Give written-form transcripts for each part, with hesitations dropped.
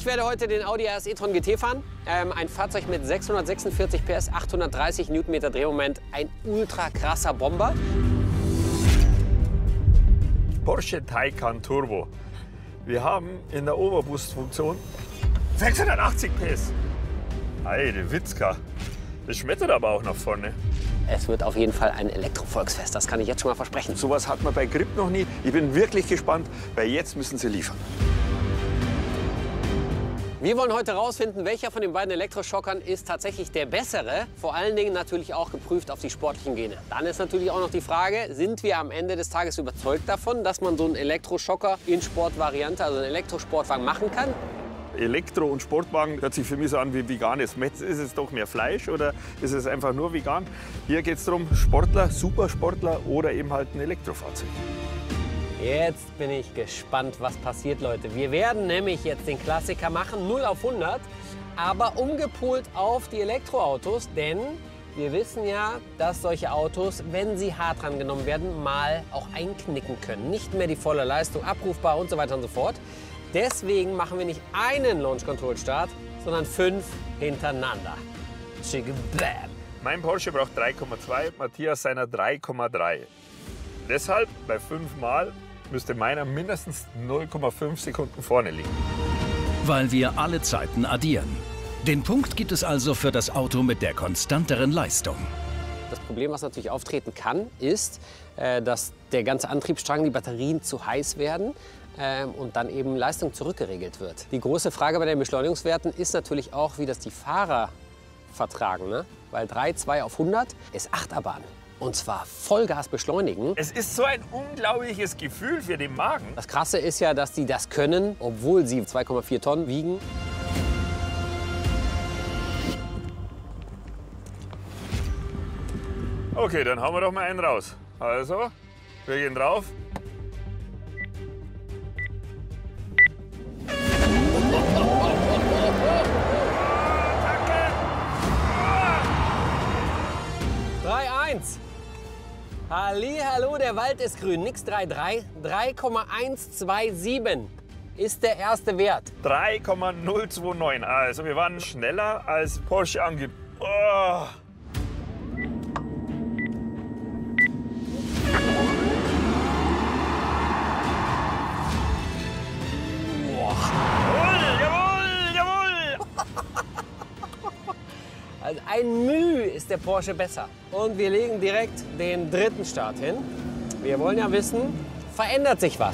Ich werde heute den Audi RS e-tron GT fahren. Ein Fahrzeug mit 646 PS, 830 Newtonmeter Drehmoment. Ein ultra krasser Bomber. Porsche Taycan Turbo. Wir haben in der Oberboost-Funktion 680 PS. Heide Witzka. Das schmettert aber auch nach vorne. Es wird auf jeden Fall ein Elektrovolksfest, das kann ich jetzt schon mal versprechen. Sowas hat man bei Grip noch nie. Ich bin wirklich gespannt, weil jetzt müssen sie liefern. Wir wollen heute herausfinden, welcher von den beiden Elektroschockern ist tatsächlich der bessere. Vor allen Dingen natürlich auch geprüft auf die sportlichen Gene. Dann ist natürlich auch noch die Frage, sind wir am Ende des Tages überzeugt davon, dass man so einen Elektroschocker in Sportvariante, also einen Elektrosportwagen machen kann? Elektro- und Sportwagen hört sich für mich so an wie veganes Metz. Ist es doch mehr Fleisch oder ist es einfach nur vegan? Hier geht es darum, Sportler, Supersportler oder eben halt ein Elektrofahrzeug. Jetzt bin ich gespannt, was passiert, Leute. Wir werden nämlich jetzt den Klassiker machen, 0 auf 100, aber umgepolt auf die Elektroautos, denn wir wissen ja, dass solche Autos, wenn sie hart rangenommen werden, mal auch einknicken können. Nicht mehr die volle Leistung abrufbar und so weiter und so fort. Deswegen machen wir nicht einen Launch Control Start, sondern 5 hintereinander. Bam. Mein Porsche braucht 3,2, Matthias seiner 3,3. Deshalb bei 5 Mal müsste meiner mindestens 0,5 Sekunden vorne liegen. Weil wir alle Zeiten addieren. Den Punkt gibt es also für das Auto mit der konstanteren Leistung. Das Problem, was natürlich auftreten kann, ist, dass der ganze Antriebsstrang, die Batterien zu heiß werden und dann eben Leistung zurückgeregelt wird. Die große Frage bei den Beschleunigungswerten ist natürlich auch, wie das die Fahrer vertragen. Ne? Weil 3,2 auf 100 ist Achterbahn. Und zwar Vollgas beschleunigen. Es ist so ein unglaubliches Gefühl für den Magen. Das Krasse ist ja, dass die das können, obwohl sie 2,4 Tonnen wiegen. Okay, dann hauen wir doch mal einen raus. Also, wir gehen drauf. Hallihallo, der Wald ist grün. Nix 3,3. 3,127 ist der erste Wert. 3,029. Also wir waren schneller als Porsche angibt. Oh. Jawohl, jawohl! Also ein Mühe ist der Porsche besser. Und wir legen direkt den dritten Start hin. Wir wollen ja wissen, verändert sich was?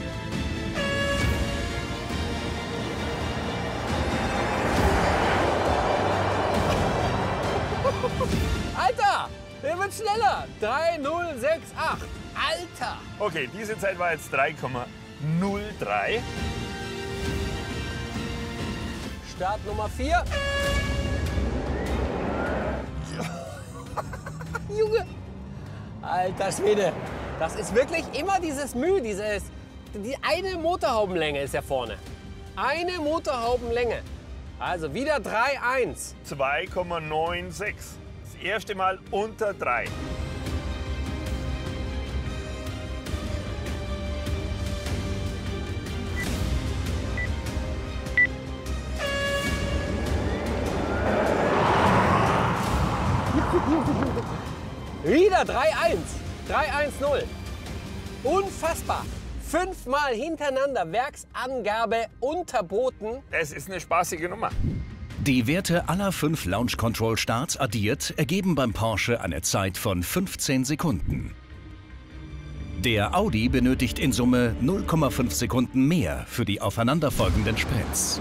Alter, der wird schneller. 3,068. Alter! Okay, diese Zeit war jetzt 3,03. Start Nummer 4. Junge! Alter Schwede! Das ist wirklich immer dieses Mühe, die eine Motorhaubenlänge ist ja vorne. Eine Motorhaubenlänge. Also wieder 3,1. 2,96. Das erste Mal unter 3. Wieder 3,1. 3,10. Unfassbar. 5 Mal hintereinander Werksangabe unterboten. Das ist eine spaßige Nummer. Die Werte aller 5 Launch Control Starts addiert ergeben beim Porsche eine Zeit von 15 Sekunden. Der Audi benötigt in Summe 0,5 Sekunden mehr für die aufeinanderfolgenden Sprints.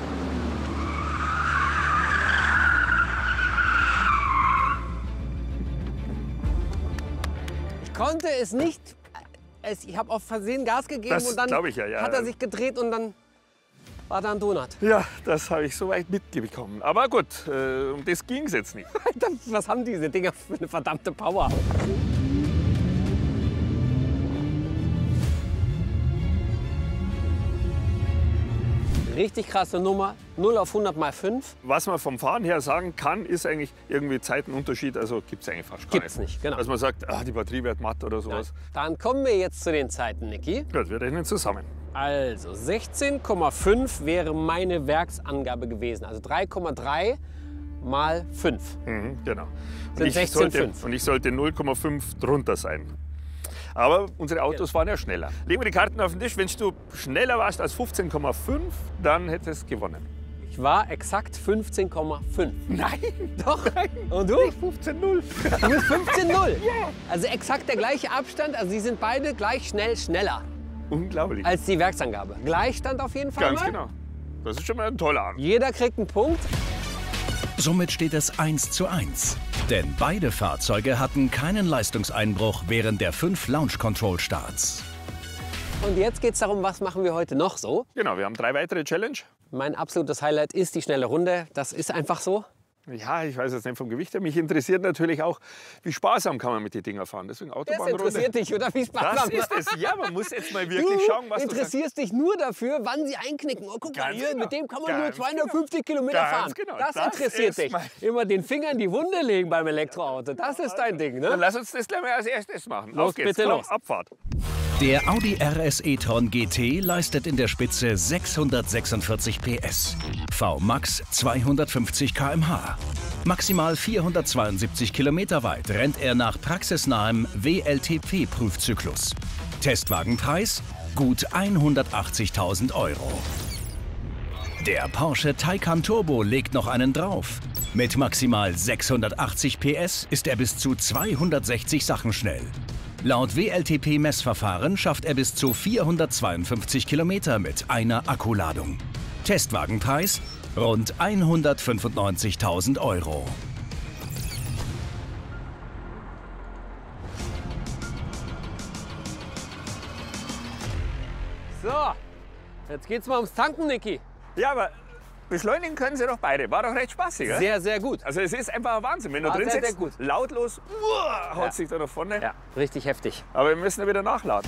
Ich konnte es nicht. Ich habe auf Versehen Gas gegeben Das und dann glaub ich ja. hat er sich gedreht und dann war da ein Donut. Ja, das habe ich soweit mitbekommen. Aber gut, um das ging es jetzt nicht. Alter, was haben diese Dinger für eine verdammte Power? Richtig krasse Nummer, 0 auf 100 mal 5. Was man vom Fahren her sagen kann, ist eigentlich irgendwie Zeitenunterschied. Also gibt es eigentlich fast gar Gibt's nicht, genau. Dass man sagt, die Batterie wird matt oder sowas. Dann kommen wir jetzt zu den Zeiten, Niki. Gut, wir rechnen zusammen. Also 16,5 wäre meine Werksangabe gewesen. Also 3,3 mal 5. Genau. Sind 16,5. Und ich sollte 0,5 drunter sein. Aber unsere Autos waren ja schneller. Legen wir die Karten auf den Tisch. Wenn du schneller warst als 15,5, dann hättest du gewonnen. Ich war exakt 15,5. Nein! Doch. Nein. Und du? 15,0. Du bist 15,0. Ja. Also exakt der gleiche Abstand. Also sie sind beide gleich schneller Unglaublich. als die Werksangabe. Gleichstand auf jeden Fall Ganz mal. genau. Das ist schon mal ein toller Abend. Jeder kriegt einen Punkt. Somit steht es 1:1. Denn beide Fahrzeuge hatten keinen Leistungseinbruch während der 5 Launch Control Starts. Und jetzt geht es darum, was machen wir heute noch so. Genau, wir haben 3 weitere Challenge. Mein absolutes Highlight ist die schnelle Runde. Das ist einfach so. Ja, ich weiß jetzt nicht vom Gewicht her. Mich interessiert natürlich auch, wie sparsam kann man mit den Dinger fahren. Deswegen Das Autobahnrunde. interessiert dich, oder? Wie Spaß Das ist es. Ja, man muss jetzt mal wirklich schauen, was du interessierst dich nur dafür, wann sie einknicken. Oh, guck mal Ganz hier, genau. mit dem kann man nur Ganz 250 Kilometer Ganz fahren. genau. Das Das interessiert ist dich. mein- Immer den Finger in die Wunde legen beim Elektroauto. Das ist dein Ding, Dann ne? lass uns das gleich mal als erstes machen. Los, Auf geht's. bitte Komm, los. Abfahrt. Der Audi RS e-tron GT leistet in der Spitze 646 PS, VMAX 250 km/h. Maximal 472 Kilometer weit rennt er nach praxisnahem WLTP-Prüfzyklus. Testwagenpreis gut 180.000 €. Der Porsche Taycan Turbo legt noch einen drauf. Mit maximal 680 PS ist er bis zu 260 Sachen schnell. Laut WLTP-Messverfahren schafft er bis zu 452 Kilometer mit einer Akkuladung. Testwagenpreis rund 195.000 €. So, jetzt geht's mal ums Tanken, Niki. Ja, aber beschleunigen können sie doch beide. War doch recht spaßig, oder? Sehr, sehr gut. Also es ist einfach ein Wahnsinn. Wenn du War drin sehr, sitzt, sehr gut. lautlos, haut sich da nach vorne. Ja, richtig heftig. Aber wir müssen ja wieder nachladen.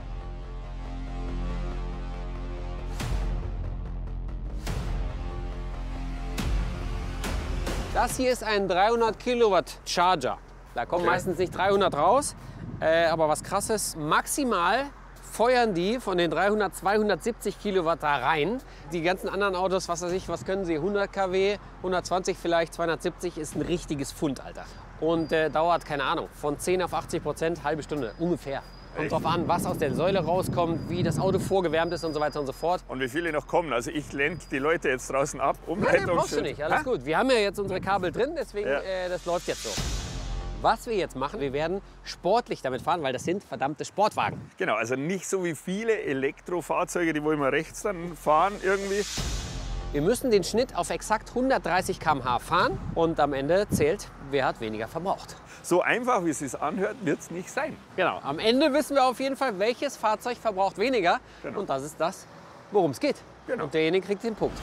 Das hier ist ein 300 Kilowatt Charger. Da kommen Okay. meistens nicht 300 raus. Aber was krass ist, maximal feuern die von den 300, 270 Kilowatt da rein. Die ganzen anderen Autos, was weiß ich, was können sie? 100 kW, 120 vielleicht, 270 ist ein richtiges Pfund, Alter. Und dauert, keine Ahnung, von 10 auf 80%, halbe Stunde ungefähr. Kommt drauf an, was aus der Säule rauskommt, wie das Auto vorgewärmt ist und so weiter und so fort. Und wie viele noch kommen. Also ich lenke die Leute jetzt draußen ab. Nein, brauchst du nicht, alles Hä? gut. Wir haben ja jetzt unsere Kabel drin, deswegen Ja. das läuft jetzt so. Was wir jetzt machen, wir werden sportlich damit fahren, weil das sind verdammte Sportwagen. Genau, also nicht so wie viele Elektrofahrzeuge, die wo immer rechts dann fahren irgendwie. Wir müssen den Schnitt auf exakt 130 km/h fahren und am Ende zählt, wer hat weniger verbraucht. So einfach, wie es sich anhört, wird es nicht sein. Genau, am Ende wissen wir auf jeden Fall, welches Fahrzeug verbraucht weniger. Genau. Und das ist das, worum es geht. Genau. Und derjenige kriegt den Punkt.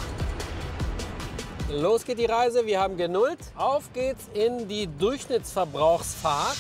Los geht die Reise, wir haben genullt. Auf geht's in die Durchschnittsverbrauchsfahrt.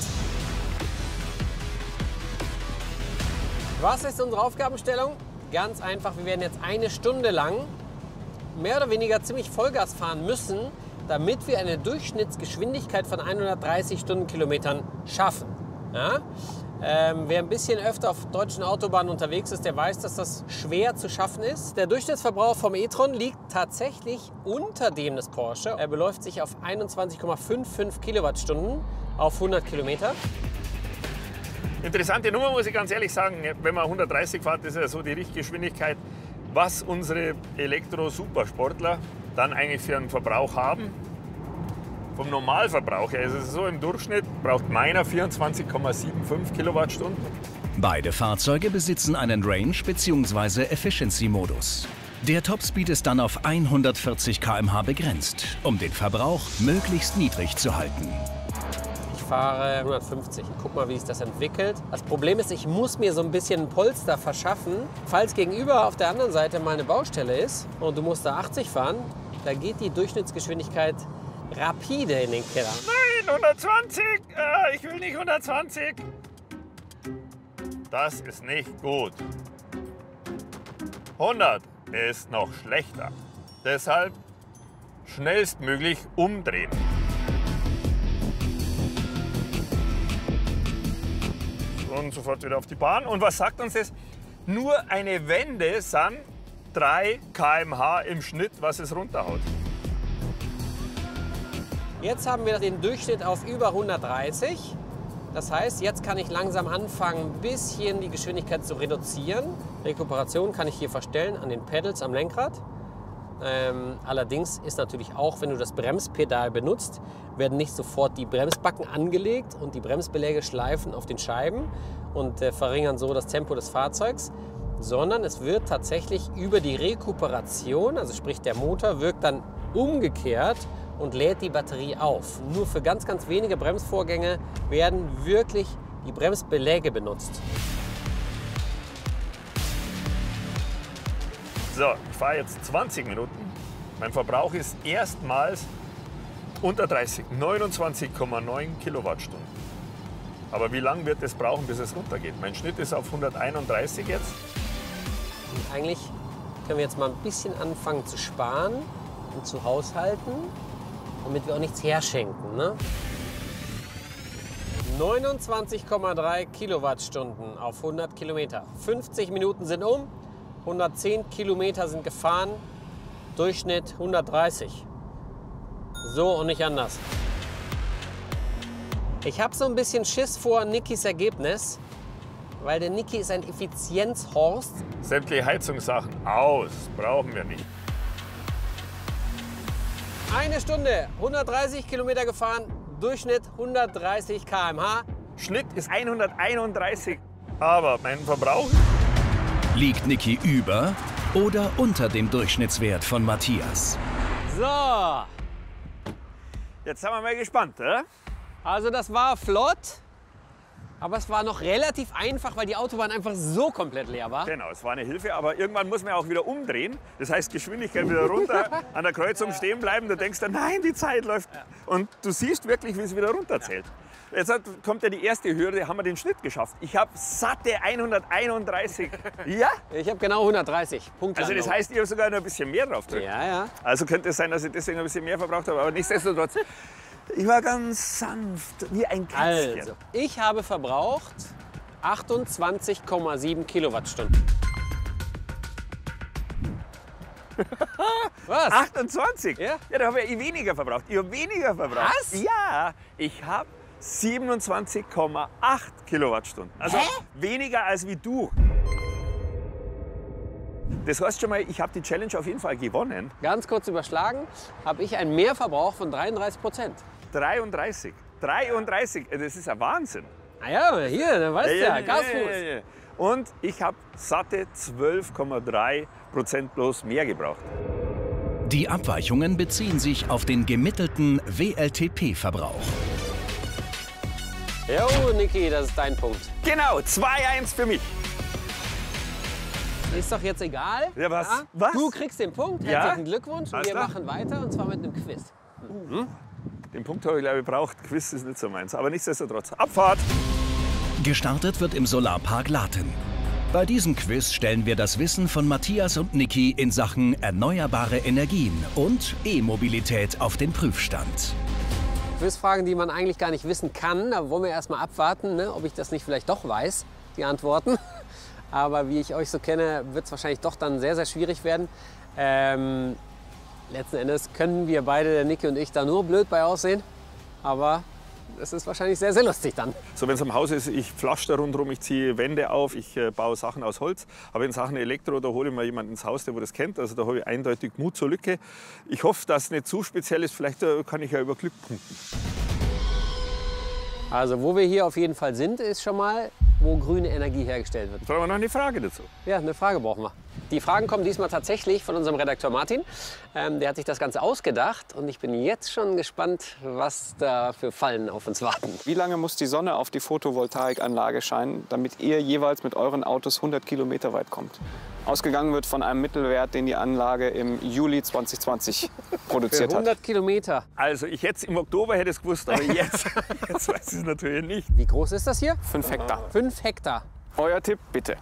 Was ist unsere Aufgabenstellung? Ganz einfach, wir werden jetzt eine Stunde lang mehr oder weniger ziemlich Vollgas fahren müssen, damit wir eine Durchschnittsgeschwindigkeit von 130 Stundenkilometern schaffen. Ja? Wer ein bisschen öfter auf deutschen Autobahnen unterwegs ist, der weiß, dass das schwer zu schaffen ist. Der Durchschnittsverbrauch vom e-tron liegt tatsächlich unter dem des Porsche. Er beläuft sich auf 21,55 Kilowattstunden auf 100 Kilometer. Interessante Nummer, muss ich ganz ehrlich sagen. Wenn man 130 fährt, ist ja so die Richtgeschwindigkeit, was unsere Elektro-Supersportler dann eigentlich für einen Verbrauch haben. Vom Normalverbrauch her ist es so, im Durchschnitt braucht meiner 24,75 Kilowattstunden. Beide Fahrzeuge besitzen einen Range- bzw. Efficiency-Modus. Der Topspeed ist dann auf 140 km/h begrenzt, um den Verbrauch möglichst niedrig zu halten. Ich fahre 150. Guck mal, wie sich das entwickelt. Das Problem ist, ich muss mir so ein bisschen ein Polster verschaffen. Falls gegenüber auf der anderen Seite mal eine Baustelle ist und du musst da 80 fahren, da geht die Durchschnittsgeschwindigkeit rapide in den Keller. Nein, 120! Ich will nicht 120! Das ist nicht gut. 100 ist noch schlechter. Deshalb schnellstmöglich umdrehen. Und sofort wieder auf die Bahn. Und was sagt uns das? Nur eine Wende sind 3 km/h im Schnitt, was es runterhaut. Jetzt haben wir den Durchschnitt auf über 130. Das heißt, jetzt kann ich langsam anfangen, ein bisschen die Geschwindigkeit zu reduzieren. Rekuperation kann ich hier verstellen an den Pedals am Lenkrad. Allerdings ist natürlich auch, wenn du das Bremspedal benutzt, werden nicht sofort die Bremsbacken angelegt und die Bremsbeläge schleifen auf den Scheiben und verringern so das Tempo des Fahrzeugs, sondern es wird tatsächlich über die Rekuperation, also sprich der Motor wirkt dann umgekehrt und lädt die Batterie auf. Nur für ganz, ganz wenige Bremsvorgänge werden wirklich die Bremsbeläge benutzt. So, ich fahre jetzt 20 Minuten. Mein Verbrauch ist erstmals unter 30, 29,9 Kilowattstunden. Aber wie lange wird es brauchen, bis es runtergeht? Mein Schnitt ist auf 131 jetzt. Und eigentlich können wir jetzt mal ein bisschen anfangen zu sparen und zu haushalten, damit wir auch nichts herschenken. Ne? 29,3 Kilowattstunden auf 100 Kilometer. 50 Minuten sind um, 110 Kilometer sind gefahren, Durchschnitt 130. So und nicht anders. Ich habe so ein bisschen Schiss vor Nikis Ergebnis, weil der Niki ist ein Effizienzhorst. Sämtliche Heizungssachen aus, brauchen wir nicht. 1 Stunde, 130 Kilometer gefahren, Durchschnitt 130 km/h. Schnitt ist 131, aber mein Verbrauch... Liegt Niki über oder unter dem Durchschnittswert von Matthias? So, Jetzt sind wir mal gespannt, oder? also das war flott, aber es war noch relativ einfach, weil die Autobahn einfach so komplett leer war. Genau, es war eine Hilfe, aber irgendwann muss man auch wieder umdrehen. Das heißt, Geschwindigkeit wieder runter, an der Kreuzung stehen bleiben. Du denkst dann, nein, die Zeit läuft. Und du siehst wirklich, wie es wieder runterzählt. Jetzt kommt ja die erste Hürde, haben wir den Schnitt geschafft. Ich habe satte 131. Ja? Ich habe genau 130 Punkte. Also das heißt, ich habe sogar noch ein bisschen mehr drauf drücken. Ja, ja. Also könnte es sein, dass ich deswegen ein bisschen mehr verbraucht habe, aber nichtsdestotrotz. Ich war ganz sanft, wie ein Kätzchen. Also, ich habe verbraucht 28,7 Kilowattstunden. Was? 28? Ja. Ja, da habe ich weniger verbraucht. Ich habe weniger verbraucht. Was? Ja, ich habe 27,8 Kilowattstunden. Also weniger als wie du. Das heißt schon mal, ich habe die Challenge auf jeden Fall gewonnen. Ganz kurz überschlagen, habe ich einen Mehrverbrauch von 33%. 33. 33, das ist ein Wahnsinn. Naja, hier, da weißt du ja, Gasfuß. Ja. Und ich habe satte 12,3% bloß mehr gebraucht. Die Abweichungen beziehen sich auf den gemittelten WLTP-Verbrauch. Jo, Niki, das ist dein Punkt. Genau, 2-1 für mich. Ist doch jetzt egal. Ja, was? Ja? Was? Du kriegst den Punkt. Ja? Herzlichen Glückwunsch. Und Alles wir klar. machen weiter, und zwar mit einem Quiz. Den Punkt habe ich, glaube ich, gebraucht. Quiz ist nicht so meins. Aber nichtsdestotrotz. Abfahrt! Gestartet wird im Solarpark Laten. Bei diesem Quiz stellen wir das Wissen von Matthias und Niki in Sachen erneuerbare Energien und E-Mobilität auf den Prüfstand. Quizfragen, die man eigentlich gar nicht wissen kann. Da wollen wir erst mal abwarten, ne, ob ich das nicht vielleicht doch weiß, die Antworten. Aber wie ich euch so kenne, wird es wahrscheinlich doch dann sehr, sehr schwierig werden. Letzten Endes können wir beide, der Niki und ich, da nur blöd bei aussehen. Aber es ist wahrscheinlich sehr, sehr lustig dann. So, wenn es am Haus ist, ich flasche da rundherum, ich ziehe Wände auf, ich baue Sachen aus Holz. Aber in Sachen Elektro, da hole ich mal jemanden ins Haus, der das kennt. Also da habe ich eindeutig Mut zur Lücke. Ich hoffe, dass es nicht zu speziell ist. Vielleicht kann ich ja über Glück punkten. Also wo wir hier auf jeden Fall sind, ist schon mal, wo grüne Energie hergestellt wird. Jetzt haben wir noch eine Frage dazu. Ja, eine Frage brauchen wir. Die Fragen kommen diesmal tatsächlich von unserem Redakteur Martin. Der hat sich das Ganze ausgedacht und ich bin jetzt schon gespannt, was da für Fallen auf uns warten. Wie lange muss die Sonne auf die Photovoltaikanlage scheinen, damit ihr jeweils mit euren Autos 100 Kilometer weit kommt? Ausgegangen wird von einem Mittelwert, den die Anlage im Juli 2020 Für produziert hat. 100 Kilometer. Also ich hätte im Oktober hätte es gewusst, aber jetzt weiß ich es natürlich nicht. Wie groß ist das hier? 5 Hektar. 5 Hektar. Euer Tipp, bitte.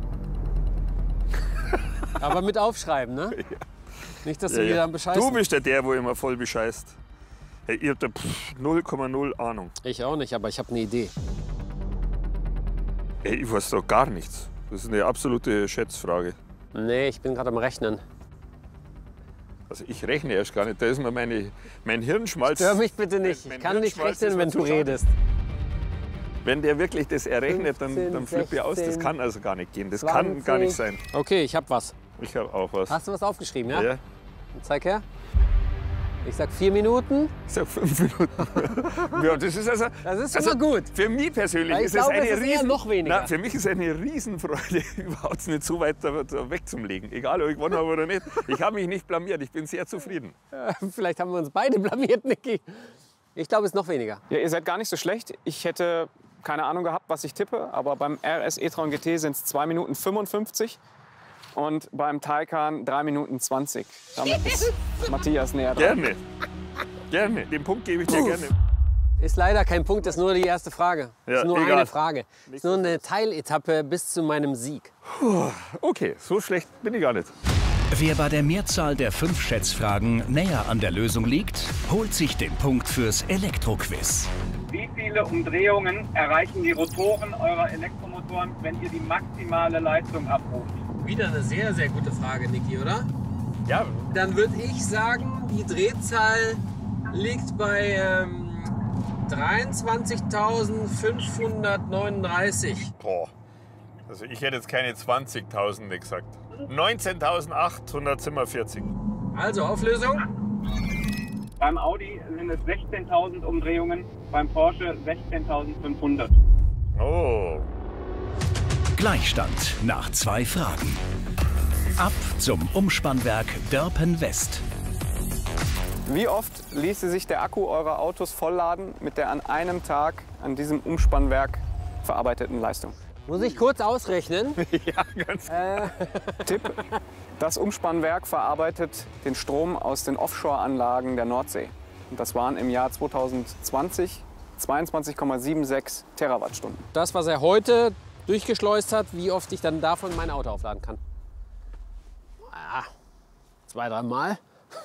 Aber mit aufschreiben, ne? Nicht, dass du mir dann bescheißt. Du bist der, wo immer voll bescheißt. Hey, ihr habt da 0,0 Ahnung. Ich auch nicht, aber ich habe eine Idee. Ey, ich weiß doch gar nichts. Das ist eine absolute Schätzfrage. Nee, ich bin gerade am Rechnen. Also ich rechne erst gar nicht. Da ist mir mein Hirnschmalz. Stör mich bitte nicht. Mein Ich kann nicht Hirnschmalz rechnen, ist wenn mir du zu schade. redest. Wenn der wirklich das errechnet, 15, dann flippe ich aus. Das 16, kann also gar nicht gehen. Das 20. kann gar nicht sein. Okay, ich habe was. Ich habe auch was. Hast du was aufgeschrieben, ja? Ja. Zeig her. Ich sag 4 Minuten. Ich sag 5 Minuten. Ja, das ist also. Das ist schon mal gut. Für mich persönlich Weil ich ist es glaube, eine es ist eher noch weniger. Nein, für mich ist es eine Riesenfreude, überhaupt nicht so weit da wegzulegen. Egal, ob ich gewonnen habe oder nicht. Ich habe mich nicht blamiert. Ich bin sehr zufrieden. Vielleicht haben wir uns beide blamiert, Niki. Ich glaube, es ist noch weniger. Ja, ihr seid gar nicht so schlecht. Ich hätte keine Ahnung gehabt, was ich tippe, aber beim RS e-tron GT sind es 2 Minuten 55 und beim Taycan 3 Minuten 20. Damit ist Matthias näher dran. Gerne. Gerne. Den Punkt gebe ich dir gerne. Ist leider kein Punkt, ist nur die erste Frage. Ja, Ist nur egal. eine Frage. Ist nur eine Teiletappe bis zu meinem Sieg. Okay, so schlecht bin ich gar nicht. Wer bei der Mehrzahl der 5 Schätzfragen näher an der Lösung liegt, holt sich den Punkt fürs Elektroquiz. Wie viele Umdrehungen erreichen die Rotoren eurer Elektromotoren, wenn ihr die maximale Leistung abruft? Wieder eine sehr, sehr gute Frage, Niki, oder? Ja, Dann würde ich sagen, die Drehzahl liegt bei 23.539. boah. Also ich hätte jetzt keine 20.000 gesagt. 19.847. Also Auflösung? Beim Audi sind es 16.000 Umdrehungen, beim Porsche 16.500. Oh. Gleichstand nach 2 Fragen. Ab zum Umspannwerk Dörpen West. Wie oft ließe sich der Akku eurer Autos vollladen mit der an einem Tag an diesem Umspannwerk verarbeiteten Leistung? Muss ich kurz ausrechnen? Ja, ganz Tipp: Das Umspannwerk verarbeitet den Strom aus den Offshore-Anlagen der Nordsee. Und das waren im Jahr 2020 22,76 Terawattstunden. Das, was er heute durchgeschleust hat, wie oft ich dann davon mein Auto aufladen kann. Ja, 2, 3 Mal.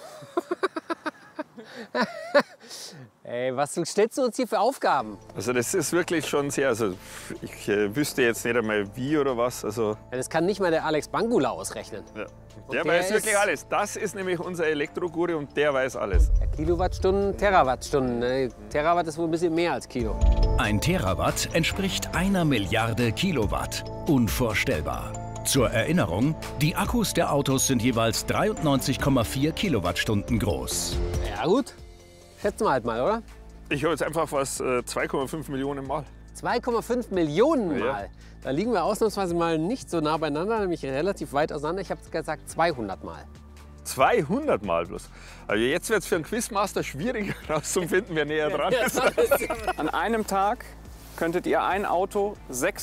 Ey, was stellst du uns hier für Aufgaben? Also das ist wirklich schon sehr, also ich wüsste jetzt nicht einmal wie oder was. Also Ja, das kann nicht mal der Alex Bangula ausrechnen. ja. Und Der der weiß wirklich ist- alles. Das ist nämlich unser Elektroguru und der weiß alles. Ja, Kilowattstunden, Terawattstunden. Terawatt ist wohl ein bisschen mehr als Kilo. Ein Terawatt entspricht 1 Milliarde Kilowatt. Unvorstellbar. Zur Erinnerung, die Akkus der Autos sind jeweils 93,4 Kilowattstunden groß. Ja gut, schätzen wir halt mal, oder? Ich habe jetzt einfach was 2,5 Millionen Mal. 2,5 Millionen Ja. Mal. Da liegen wir ausnahmsweise mal nicht so nah beieinander, nämlich relativ weit auseinander. Ich habe gesagt 200 Mal. 200 Mal bloß. Also jetzt wird es für einen Quizmaster schwierig herauszufinden, wer näher dran ist. An einem Tag könntet ihr ein Auto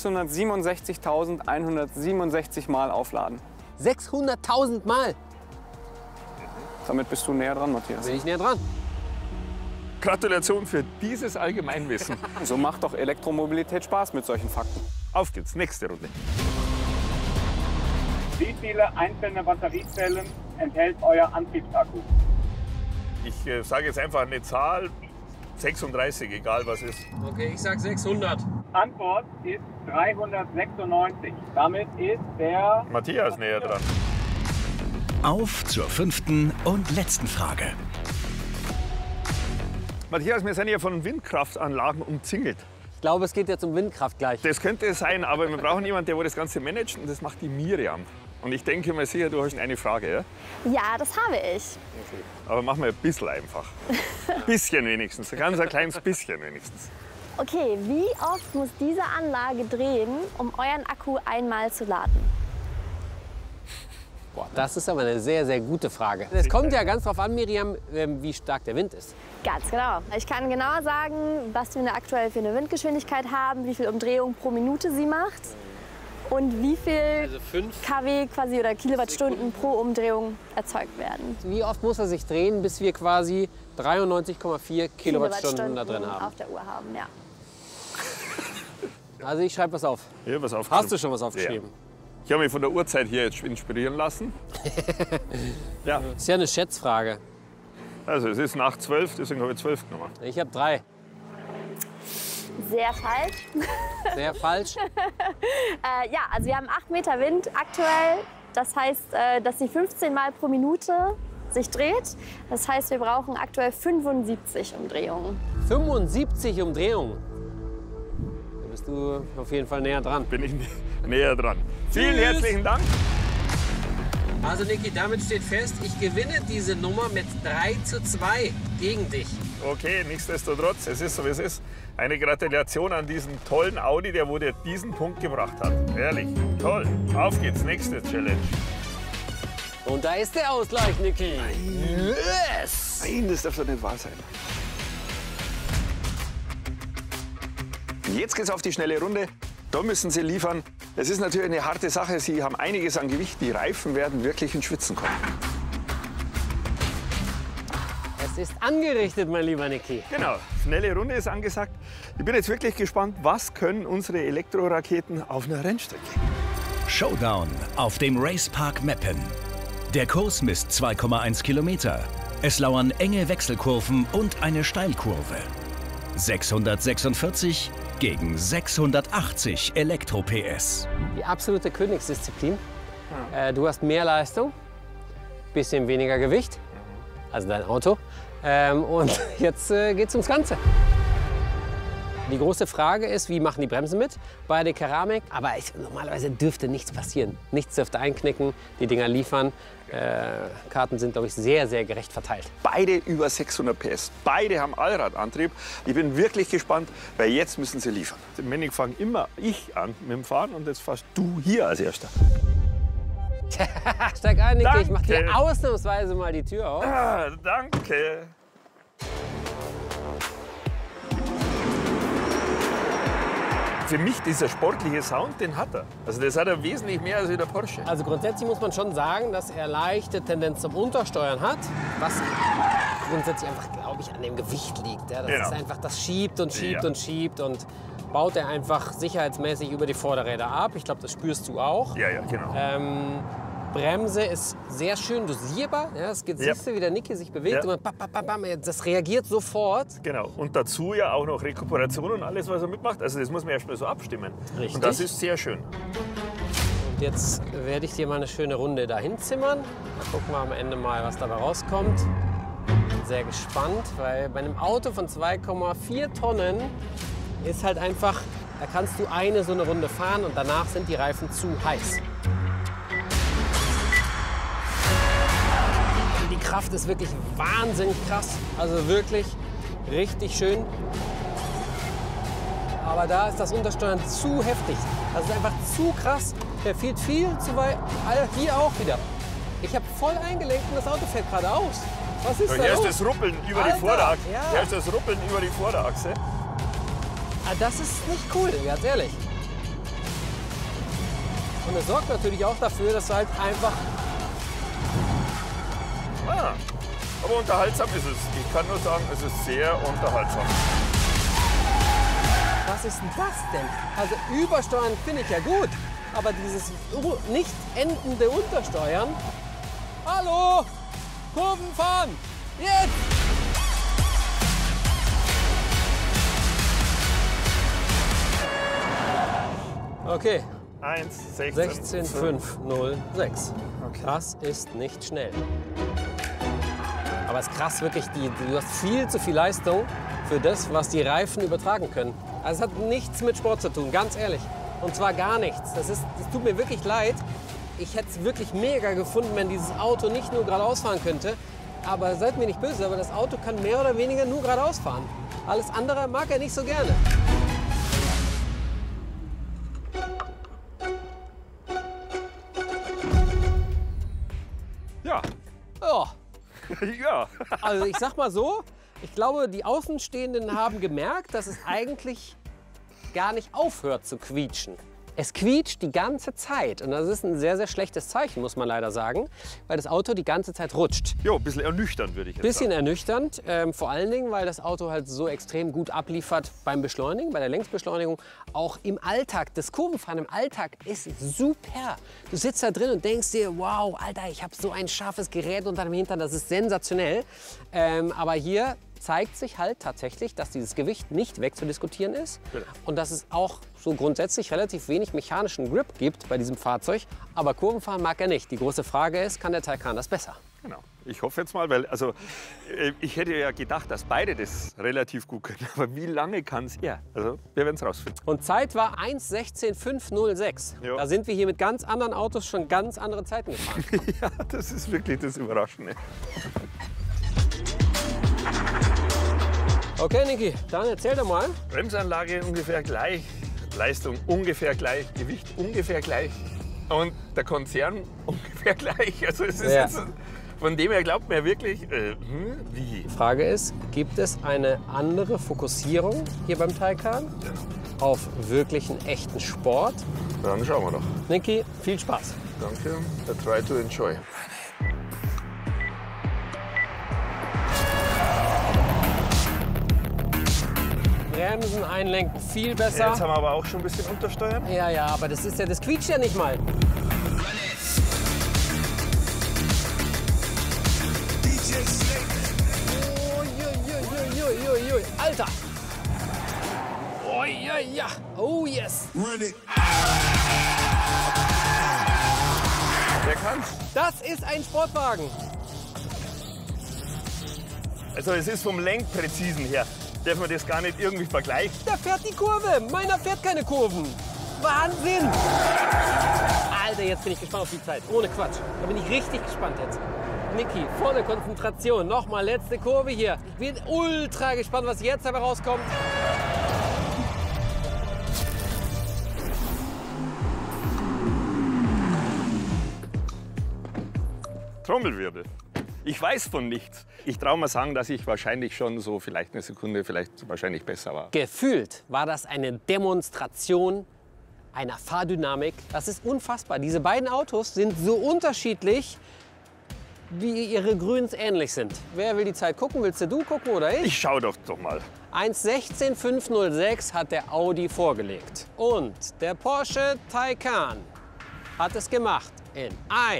667.167 Mal aufladen. 600.000 Mal Damit bist du näher dran, Matthias. bin ich näher dran. Gratulation für dieses Allgemeinwissen. So macht doch Elektromobilität Spaß mit solchen Fakten. Auf geht's, nächste Runde. Wie viele einzelne Batteriezellen enthält euer Antriebsakku? Ich sage jetzt einfach eine Zahl, 36, egal was ist. Okay, ich sag 600. Antwort ist 396. Damit ist der Matthias näher dran. Auf zur 5. und letzten Frage. Matthias, wir sind ja von Windkraftanlagen umzingelt. Ich glaube, es geht jetzt um Windkraft gleich. Das könnte es sein, aber wir brauchen jemanden, der das Ganze managt und das macht die Miriam. Und ich denke mir sicher, du hast eine Frage, ja? Ja, das habe ich. Aber machen wir ein bisschen einfach. Ein bisschen wenigstens, ein ganz kleines bisschen wenigstens. Okay, wie oft muss diese Anlage drehen, um euren Akku einmal zu laden? Boah, das ist aber eine sehr, sehr gute Frage. Es kommt ja ganz drauf an, Miriam, wie stark der Wind ist. Ganz genau. Ich kann genauer sagen, was wir aktuell für eine Windgeschwindigkeit haben, wie viel Umdrehung pro Minute sie macht und wie viel 5. kW quasi oder Kilowattstunden pro Umdrehung erzeugt werden. Wie oft muss er sich drehen, bis wir quasi 93,4 Kilowattstunden da drin haben? auf der Uhr haben, ja. Also ich schreibe was auf. Ja, was aufgeschrieben. Hast du schon was aufgeschrieben? Ja. Ich habe mich von der Uhrzeit hier jetzt inspirieren lassen. Ja, Das ist ja eine Schätzfrage. also es ist nach 12, deswegen habe ich 12 genommen. Ich habe 3. Sehr falsch. Sehr falsch. Ja, also wir haben 8 Meter Wind aktuell. Das heißt, dass sie 15 Mal pro Minute sich dreht. Das heißt, wir brauchen aktuell 75 Umdrehungen. 75 Umdrehungen. Da bist du auf jeden Fall näher dran. Bin ich näher dran. Vielen herzlichen Dank. Also Niki, damit steht fest, ich gewinne diese Nummer mit 3:2 gegen dich. Okay, nichtsdestotrotz, es ist so wie es ist. Eine Gratulation an diesen tollen Audi, der wo dir diesen Punkt gebracht hat. Ehrlich, toll. Auf geht's, nächste Challenge. Und da ist der Ausgleich, Niki. Yes! Nein, das darf doch nicht wahr sein. Jetzt geht's auf die schnelle Runde. Da müssen Sie liefern. Es ist natürlich eine harte Sache. Sie haben einiges an Gewicht. Die Reifen werden wirklich ins Schwitzen kommen. Es ist angerichtet, mein lieber Niki. Genau, schnelle Runde ist angesagt. Ich bin jetzt wirklich gespannt, was können unsere Elektroraketen auf einer Rennstrecke? Showdown auf dem Racepark Meppen. Der Kurs misst 2,1 Kilometer. Es lauern enge Wechselkurven und eine Steilkurve. 646 gegen 680 Elektro-PS. Die absolute Königsdisziplin. Du hast mehr Leistung, bisschen weniger Gewicht, also dein Auto. Und jetzt geht's ums Ganze. Die große Frage ist, wie machen die Bremsen mit? Beide Keramik, aber normalerweise dürfte nichts passieren. Nichts dürfte einknicken, die Dinger liefern. Karten sind, glaube ich, sehr, sehr gerecht verteilt. Beide über 600 PS. Beide haben Allradantrieb. Ich bin wirklich gespannt, weil jetzt müssen sie liefern. Im Männig fange immer ich an mit dem Fahren und jetzt fährst du hier als Erster. Steig ein, Niki. Danke. Ich mach dir ausnahmsweise mal die Tür auf. Ah, danke. Für mich dieser sportliche Sound, den hat er. Also das hat er wesentlich mehr als der Porsche. Also grundsätzlich muss man schon sagen, dass er leichte Tendenz zum Untersteuern hat, was grundsätzlich einfach, glaube ich, an dem Gewicht liegt. Ja, das Genau. ist einfach, das schiebt und schiebt Ja. und schiebt und baut er einfach sicherheitsmäßig über die Vorderräder ab. Ich glaube, das spürst du auch. Ja, ja, genau. Bremse ist sehr schön dosierbar. Ja, es geht, Ja. siehst du, wie der Niki sich bewegt. Ja. Und man, bam, bam, bam, das reagiert sofort. Genau. Und dazu ja auch noch Rekuperation und alles, was er mitmacht. Also das muss man erst mal so abstimmen. Richtig. Und das ist sehr schön. Und jetzt werde ich dir mal eine schöne Runde dahin zimmern. Dann gucken wir am Ende mal, was dabei rauskommt. Bin sehr gespannt, weil bei einem Auto von 2,4 Tonnen ist halt einfach, da kannst du eine so eine Runde fahren und danach sind die Reifen zu heiß. Die Kraft ist wirklich wahnsinnig krass, also wirklich richtig schön. Aber da ist das Untersteuern zu heftig. Das ist einfach zu krass. Der fehlt viel zu weit. Hier auch wieder. Ich habe voll eingelenkt und das Auto fährt geradeaus. Was ist Und da hier ist los? das Ruppeln über Alter, die Vorderachse. ja. Hier ist das Ruppeln über die Vorderachse. Ah, das ist nicht cool, ganz ehrlich. Und es sorgt natürlich auch dafür, dass du halt einfach... Ah, aber unterhaltsam ist es. Ich kann nur sagen, es ist sehr unterhaltsam. Was ist denn das denn? Also Übersteuern finde ich ja gut, aber dieses nicht endende Untersteuern... Hallo! Kurven fahren! Jetzt! Okay, 1, 16, 16,506. Okay. Das ist nicht schnell. Aber es ist krass, wirklich, du hast viel zu viel Leistung für das, was die Reifen übertragen können. Also es hat nichts mit Sport zu tun, ganz ehrlich. Und zwar gar nichts. Das tut mir wirklich leid. Ich hätte es wirklich mega gefunden, wenn dieses Auto nicht nur geradeaus fahren könnte. Aber seid mir nicht böse, aber das Auto kann mehr oder weniger nur geradeaus fahren. Alles andere mag er nicht so gerne. Ja. Oh. Ja. Also ich sag mal so, ich glaube, die Außenstehenden haben gemerkt, dass es eigentlich gar nicht aufhört zu quietschen. Es quietscht die ganze Zeit und das ist ein sehr, sehr schlechtes Zeichen, muss man leider sagen, weil das Auto die ganze Zeit rutscht. Jo, ein bisschen ernüchternd, würde ich jetzt Bisschen sagen. ernüchternd, vor allen Dingen, weil das Auto halt so extrem gut abliefert beim Beschleunigen, bei der Längsbeschleunigung. Auch im Alltag, das Kurvenfahren im Alltag ist super. Du sitzt da drin und denkst dir, wow, Alter, ich habe so ein scharfes Gerät unter dem Hintern, das ist sensationell. Aber hier zeigt sich halt tatsächlich, dass dieses Gewicht nicht wegzudiskutieren ist und dass es auch so grundsätzlich relativ wenig mechanischen Grip gibt bei diesem Fahrzeug. Aber Kurvenfahren mag er nicht. Die große Frage ist, kann der Taycan das besser? Genau. Ich hoffe jetzt mal, weil ich hätte ja gedacht, dass beide das relativ gut können. Aber wie lange kann es er? Also wir werden es rausfinden. Und Zeit war 1:16,506. Ja. Da sind wir hier mit ganz anderen Autos schon ganz andere Zeiten gefahren. Ja, das ist wirklich das Überraschende. Okay, Niki, dann erzähl doch mal. Bremsanlage ungefähr gleich, Leistung ungefähr gleich, Gewicht ungefähr gleich und der Konzern ungefähr gleich. Also es ist jetzt, von dem her glaubt man ja wirklich, wie? Die Frage ist, gibt es eine andere Fokussierung hier beim Taycan auf wirklichen, echten Sport? Dann schauen wir doch. Niki, viel Spaß. Danke, I try to enjoy. Bremsen einlenken, viel besser. Jetzt haben wir aber auch schon ein bisschen untersteuert. Ja, ja, aber das quietscht ja nicht mal. Uiuiuiuiui, Alter! Oh, ja, ja. Oh, yes! Der kann's. Das ist ein Sportwagen. Also es ist vom Lenkpräzisen her, darf man das gar nicht irgendwie vergleichen. Der fährt die Kurve. Meiner fährt keine Kurven. Wahnsinn! Alter, jetzt bin ich gespannt auf die Zeit. Ohne Quatsch. Da bin ich richtig gespannt jetzt. Niki, volle Konzentration. Nochmal letzte Kurve hier. Ich bin ultra gespannt, was jetzt dabei rauskommt. Trommelwirbel. Ich weiß von nichts. Ich traue mir sagen, dass ich wahrscheinlich schon so vielleicht eine Sekunde, wahrscheinlich besser war. Gefühlt war das eine Demonstration einer Fahrdynamik. Das ist unfassbar. Diese beiden Autos sind so unterschiedlich, wie ihre Grüns ähnlich sind. Wer will die Zeit gucken? Willst du gucken oder ich? Ich schau doch mal. 1:16,506 hat der Audi vorgelegt. Und der Porsche Taycan hat es gemacht in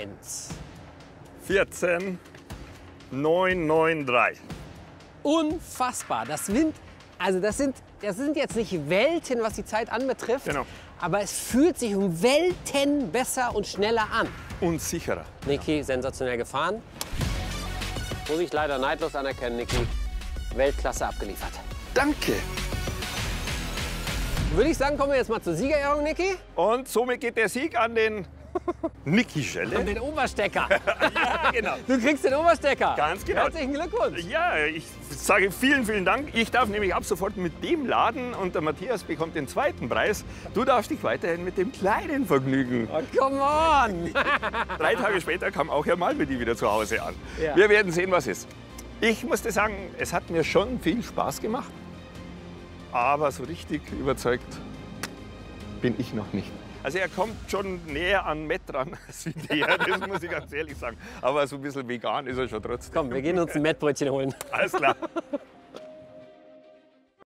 14,993. Unfassbar. Das sind jetzt nicht Welten, was die Zeit anbetrifft. Genau. Aber es fühlt sich um Welten besser und schneller an. Und sicherer. Niki, sensationell gefahren. Muss ich leider neidlos anerkennen, Niki. Weltklasse abgeliefert. Danke. Würde ich sagen, kommen wir jetzt mal zur Siegerehrung, Niki. Und somit geht der Sieg an den Niki Und Schelle. den Oberstecker. Ja, genau. Du kriegst den Oberstecker. Ganz genau. Herzlichen Glückwunsch. Ja, ich sage vielen, vielen Dank. Ich darf nämlich ab sofort mit dem laden und der Matthias bekommt den zweiten Preis. Du darfst dich weiterhin mit dem kleinen vergnügen. Oh, come on. 3 Tage später kam auch Herr Malmedy wieder zu Hause an. Ja. Wir werden sehen, was ist. Ich musste sagen, es hat mir schon viel Spaß gemacht. Aber so richtig überzeugt bin ich noch nicht. Also er kommt schon näher an Matt dran als der, das muss ich ganz ehrlich sagen. Aber so ein bisschen vegan ist er schon trotzdem. Komm, wir gehen uns ein Mettbrötchen holen. Alles klar.